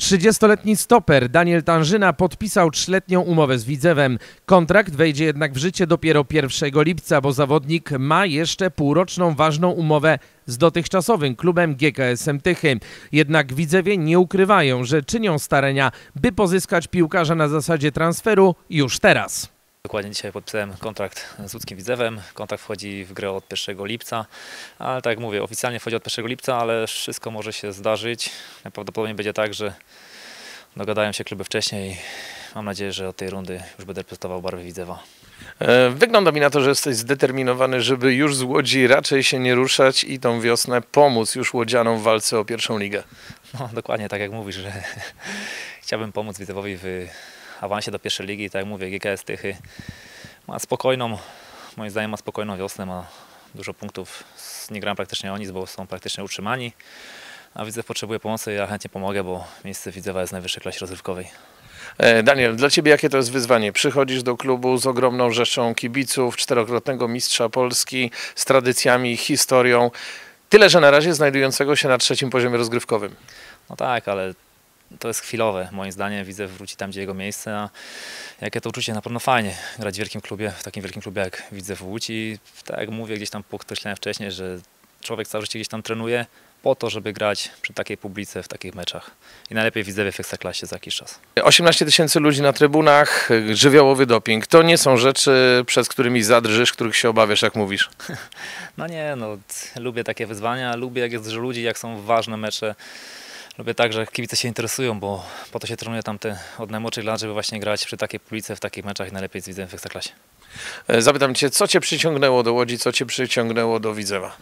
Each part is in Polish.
30-letni stoper Daniel Tanżyna podpisał 3-letnią umowę z Widzewem. Kontrakt wejdzie jednak w życie dopiero 1 lipca, bo zawodnik ma jeszcze półroczną ważną umowę z dotychczasowym klubem GKS-em Tychy. Jednak Widzewie nie ukrywają, że czynią starania, by pozyskać piłkarza na zasadzie transferu już teraz. Dokładnie dzisiaj podpisałem kontrakt z łódzkim Widzewem. Kontrakt wchodzi w grę od 1 lipca, ale tak jak mówię, oficjalnie wchodzi od 1 lipca, ale wszystko może się zdarzyć. Prawdopodobnie będzie tak, że dogadają się kluby wcześniej. Mam nadzieję, że od tej rundy już będę reprezentował barwy Widzewa. Wygląda mi na to, że jesteś zdeterminowany, żeby już z Łodzi raczej się nie ruszać i tą wiosnę pomóc już łodzianom w walce o pierwszą ligę. No dokładnie tak jak mówisz, że chciałbym pomóc Widzewowi w awansie do pierwszej ligi. Tak jak mówię, GKS Tychy ma spokojną, moim zdaniem ma spokojną wiosnę, ma dużo punktów. Nie grają praktycznie o nic, bo są praktycznie utrzymani. A Widzew potrzebuje pomocy, ja chętnie pomogę, bo miejsce Widzewa jest w najwyższej klasie rozrywkowej. Daniel, dla Ciebie jakie to jest wyzwanie? Przychodzisz do klubu z ogromną rzeszą kibiców, 4-krotnego mistrza Polski, z tradycjami, historią. Tyle, że na razie znajdującego się na 3. poziomie rozgrywkowym. No tak, ale to jest chwilowe. Moim zdaniem Widzew wróci tam, gdzie jego miejsce. A jakie to uczucie, na pewno fajnie grać w wielkim klubie, w takim wielkim klubie jak Widzew Łódź. I tak jak mówię, gdzieś tam podkreślałem wcześniej, że człowiek całe życie gdzieś tam trenuje po to, żeby grać przy takiej publice w takich meczach. I najlepiej w Widzewie w Ekstraklasie za jakiś czas. 18 000 ludzi na trybunach, żywiołowy doping. To nie są rzeczy, przed którymi zadrżysz, których się obawiasz, jak mówisz. No nie, no lubię takie wyzwania, lubię jak jest dużo ludzi, jak są ważne mecze. Lubię tak, że kibice się interesują, bo po to się trenuje od najmłodszych lat, żeby właśnie grać przy takiej publice, w takich meczach i najlepiej z Widzewem w Ekstraklasie. Zapytam Cię, co Cię przyciągnęło do Łodzi, co Cię przyciągnęło do Widzewa?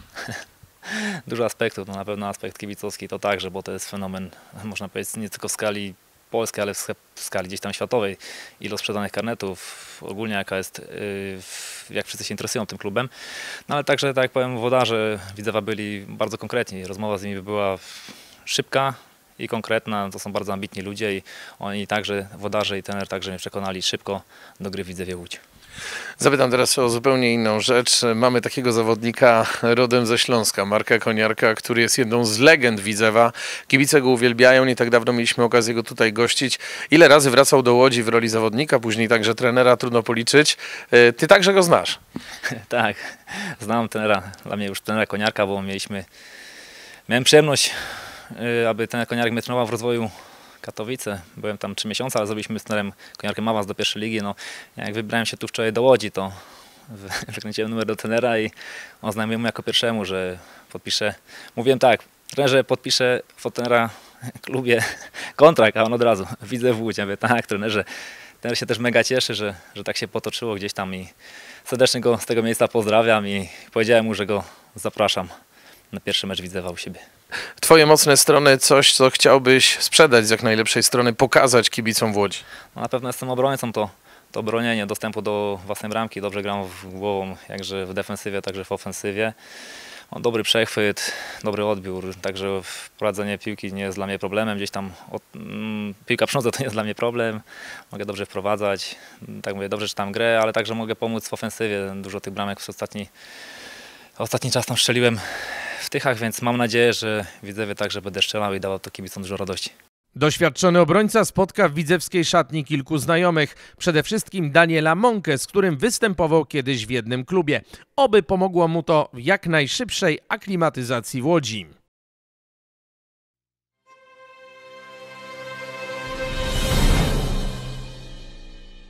Dużo aspektów, no na pewno aspekt kibicowski to także, bo to jest fenomen, można powiedzieć, nie tylko w skali polskiej, ale w skali gdzieś tam światowej. Ilość sprzedanych karnetów, ogólnie jaka jest, jak wszyscy się interesują tym klubem. No ale także, tak jak powiem, włodarze Widzewa byli bardzo konkretni. Rozmowa z nimi była szybka i konkretna. To są bardzo ambitni ludzie i oni także, włodarze i trener także mnie przekonali szybko do gry w Widzewie Łódź. Zapytam teraz o zupełnie inną rzecz. Mamy takiego zawodnika rodem ze Śląska, Marka Koniarka, który jest jedną z legend Widzewa. Kibice go uwielbiają, nie tak dawno mieliśmy okazję go tutaj gościć. Ile razy wracał do Łodzi w roli zawodnika, później także trenera, trudno policzyć. Ty także go znasz? Tak, znam trenera, dla mnie już trenera Koniarka, bo miałem przyjemność, aby trener Koniarek mnie trenował w rozwoju Katowice. Byłem tam 3 miesiące, ale zrobiliśmy z trenerem Koniarkiem awans do pierwszej ligi. No, jak wybrałem się tu wczoraj do Łodzi, to wykręciłem numer do trenera i on znajomał mu jako pierwszemu, że podpiszę. Mówiłem tak, trenerze, podpiszę w trenera klubie kontrakt, a on od razu, widzę w Łódź. Ja mówię, tak, trenerze. Trener się też mega cieszy, że tak się potoczyło gdzieś tam i serdecznie go z tego miejsca pozdrawiam i powiedziałem mu, że go zapraszam na pierwszy mecz Widzewa u siebie. Twoje mocne strony, coś, co chciałbyś sprzedać z jak najlepszej strony, pokazać kibicom w Łodzi? No na pewno jestem obrońcą, to bronienie, dostępu do własnej bramki, dobrze gram głową, jakże w defensywie, także w ofensywie. Dobry przechwyt, dobry odbiór, także prowadzenie piłki nie jest dla mnie problemem, gdzieś tam piłka przy nodze to nie jest dla mnie problem, mogę dobrze wprowadzać, tak mówię, dobrze czytam grę, ale także mogę pomóc w ofensywie, dużo tych bramek w ostatni czas tam strzeliłem w Tychach, więc mam nadzieję, że w Widzewie także będę strzelał i dawał to kibicom dużo radości. Doświadczony obrońca spotka w widzewskiej szatni kilku znajomych, przede wszystkim Daniela Monkę, z którym występował kiedyś w jednym klubie. Oby pomogło mu to w jak najszybszej aklimatyzacji w Łodzi.